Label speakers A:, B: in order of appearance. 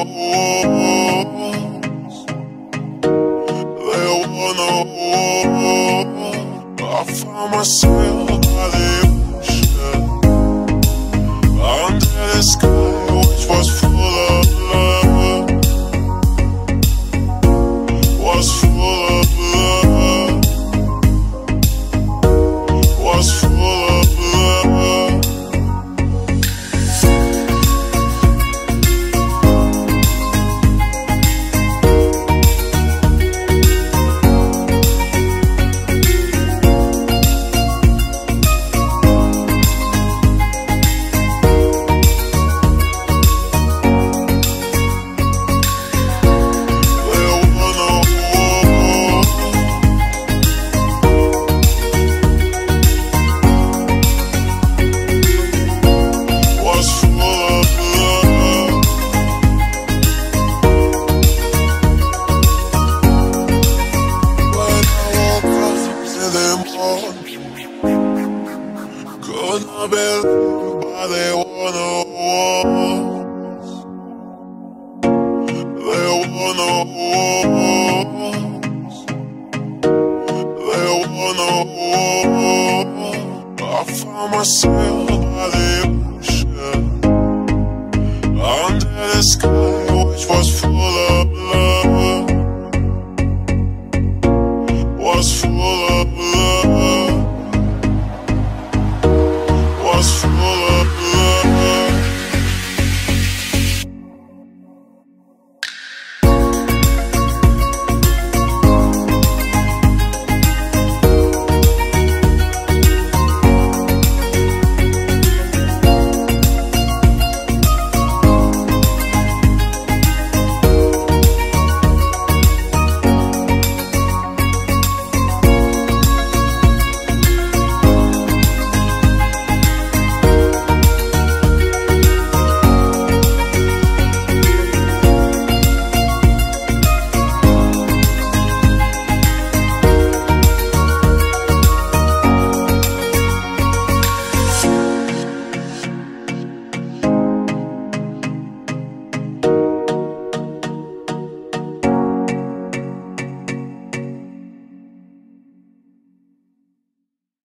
A: There were no walls. I found myself by the ocean, under the sky which was full of love, was full of love, was full of love. Could not believe why there were no walls. There were no walls. There were no walls. I found myself by the ocean, under the sky which was full of